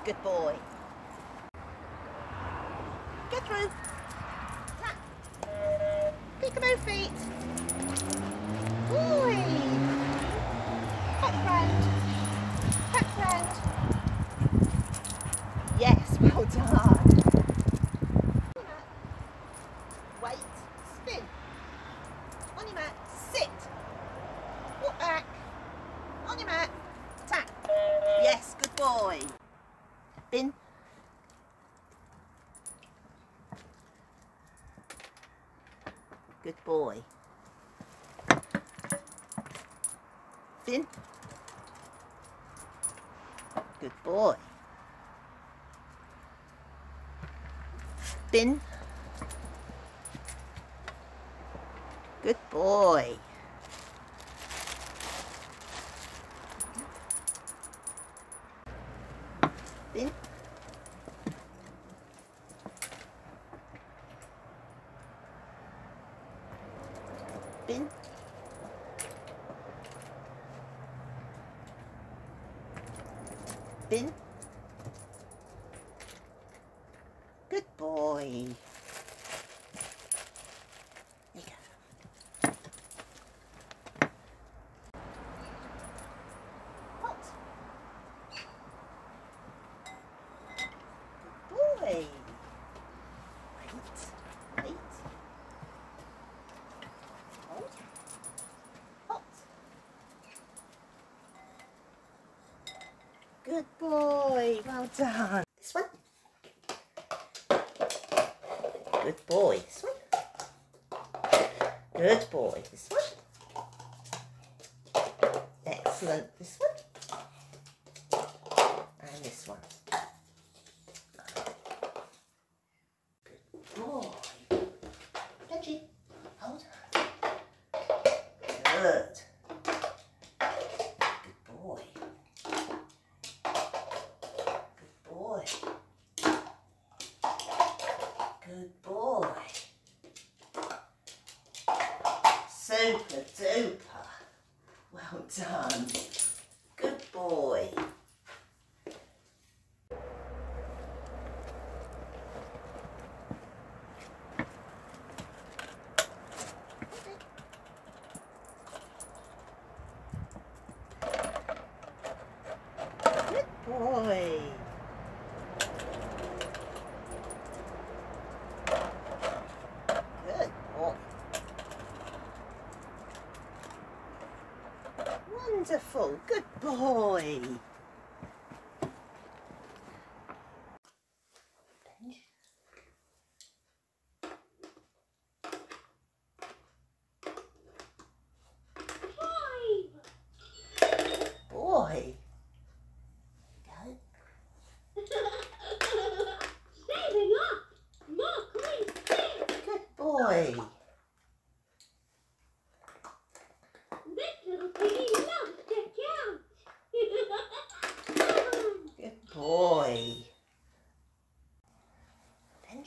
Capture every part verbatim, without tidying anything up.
Good boy. Get through. Tap. Peekaboo feet. Boy. Hop round. Hop round. Yes, well done. Wait. Spin. On your mat. Sit. Walk back. On your mat. Tap. Yes, good boy. Bin. Good boy. Bin. Good boy. Bin. Good boy. Bin. Bin. Bin. Good boy. There you go. Hot. Good boy. Wait. Wait. Hold. Hot. Good boy. Well done. This one. Good boy. This one. Good boy. This one. Excellent. This one. And this one. Good boy. Benji. Hold. Good. Good boy. Good boy. Good boy. Super duper. Well done. Good boy. Good boy. Good boy. Wonderful. Good boy. Boy. Go. Saving up! Look, wait, Good boy. this little piggy loves to count. Good boy. Benj.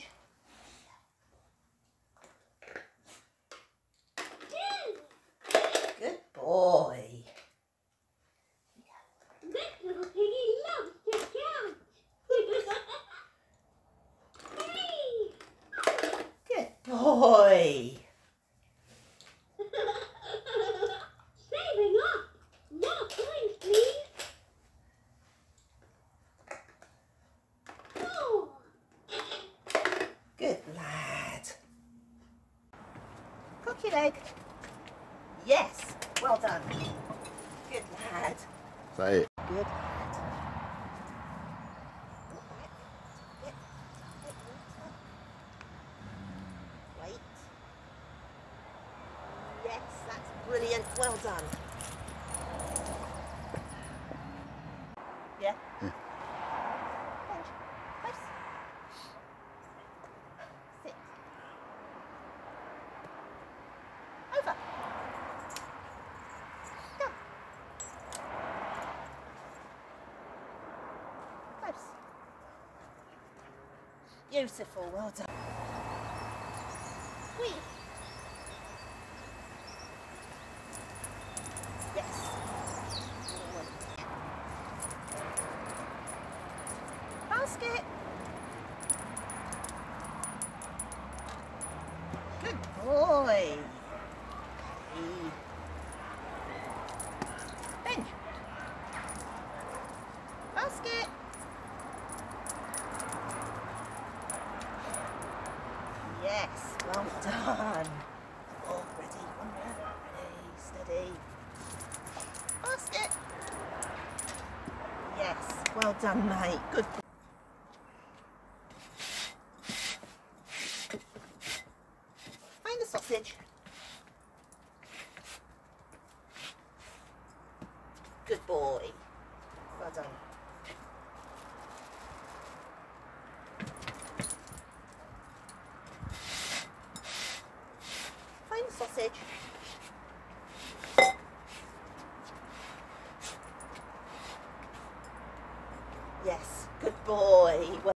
Good boy. This little piggy loves to count. Three. Good boy. Saving up! More coins, please. Four. Good lad. Cock your leg. Yes. Well done. Good lad. Say it. Good lad. Wait. Yes, that's brilliant. Well done. Yeah? Yeah. Bench. Close. Sit. Over. Go. Close. Beautiful. Well done. Whee. Yes. Forward. Basket. Good boy. Bench. Basket. Yes, well done. Oh, ready, one more. Ready, steady. Basket. Yes, well done, mate. Good. Find the sausage. Good boy. Well done. Find the sausage. Yes, good boy. Well